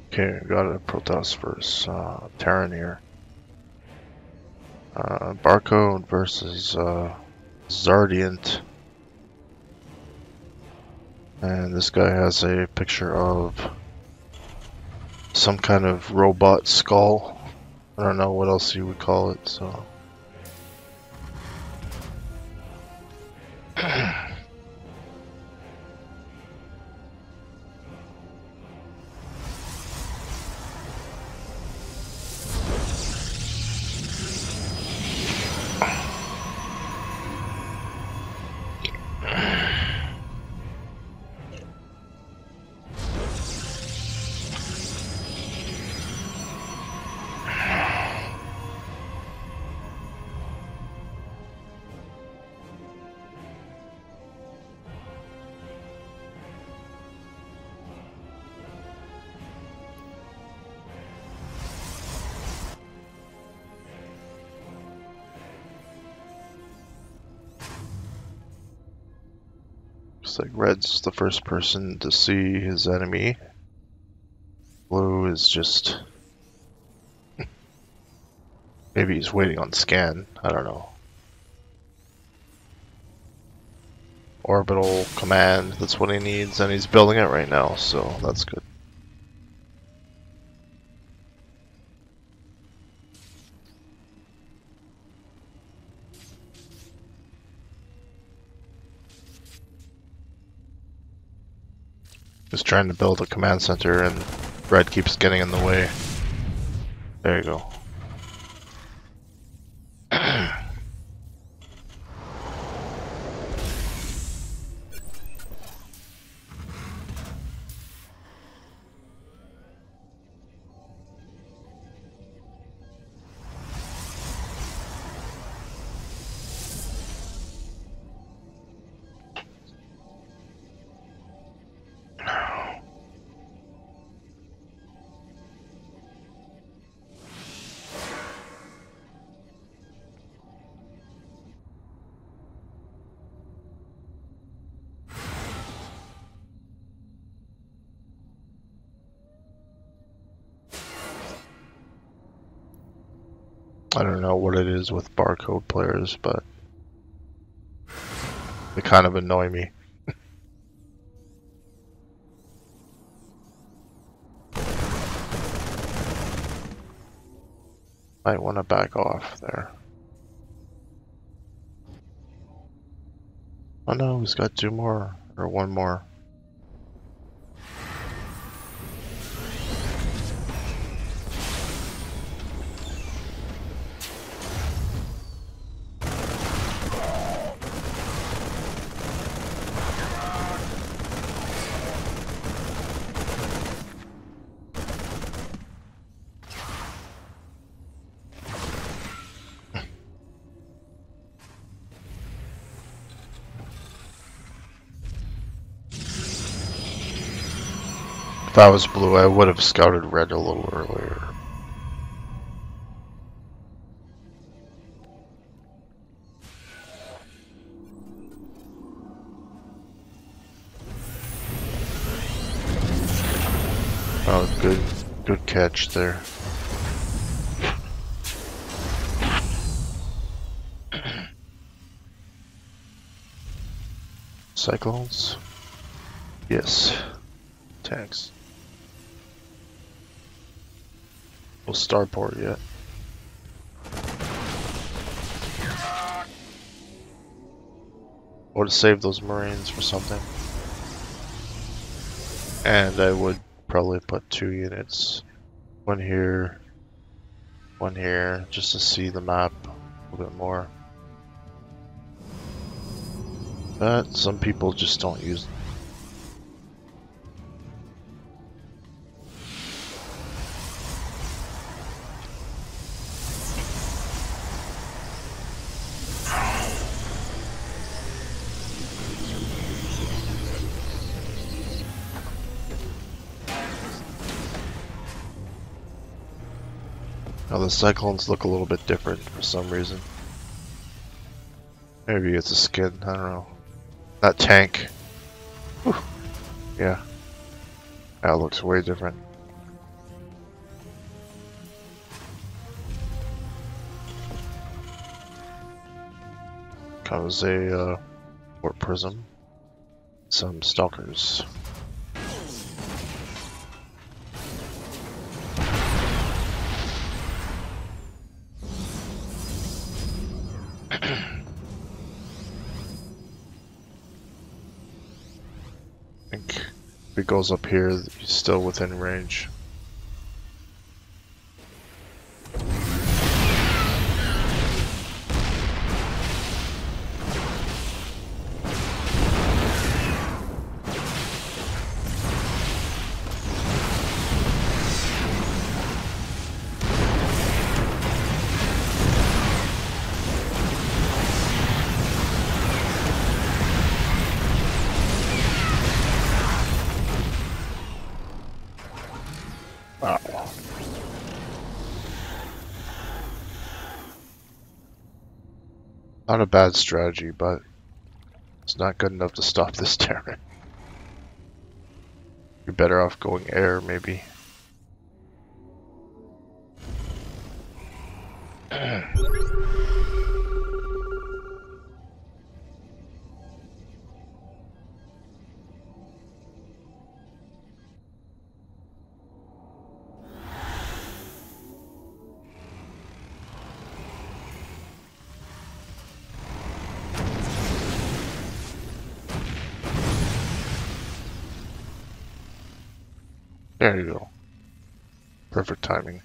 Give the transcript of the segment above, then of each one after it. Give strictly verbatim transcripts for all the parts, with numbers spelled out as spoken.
Okay, we got a protest versus uh, Terran here. Uh, Barcode versus uh, ZaRDieNT. And this guy has a picture of some kind of robot skull. I don't know what else you would call it, so. Looks like red's the first person to see his enemy. Blue is just... maybe he's waiting on scan, I don't know. Orbital command, that's what he needs, and he's building it right now, so that's good. Just trying to build a command center and red keeps getting in the way. There you go. I don't know what it is with barcode players, but they kind of annoy me. Might want to back off there. Oh no, he's got two more, or one more. If I was blue, I would have scouted red a little earlier. Oh, good, good catch there. Cyclones? Yes. Tanks. No starport yet. Would have saved those Marines for something. And I would probably put two units. One here, one here, just to see the map a little bit more. But some people just don't use them. Now the Cyclones look a little bit different for some reason. Maybe it's a skin, I don't know. That tank. Whew. Yeah. That looks way different. comes a uh, port prism, some stalkers. I think if it goes up here, he's still within range. Wow. Not a bad strategy, but it's not good enough to stop this Terran. You're better off going air, maybe. There you go. Perfect timing.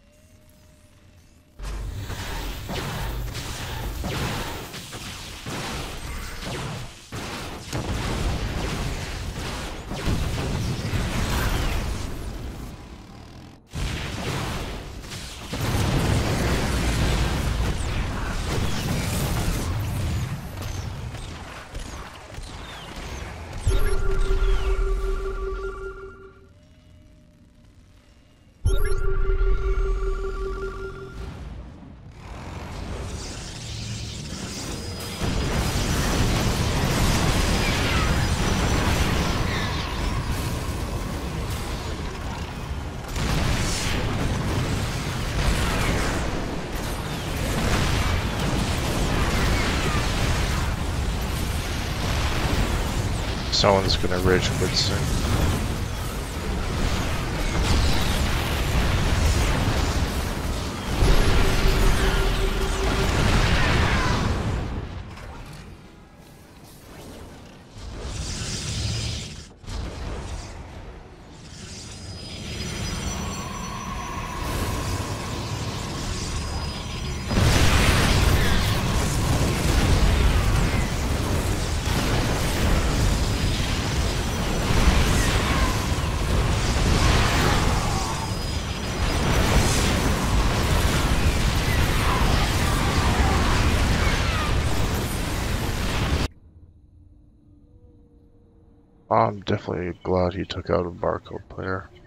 Someone's gonna rage quit soon. I'm definitely glad he took out a barcode player.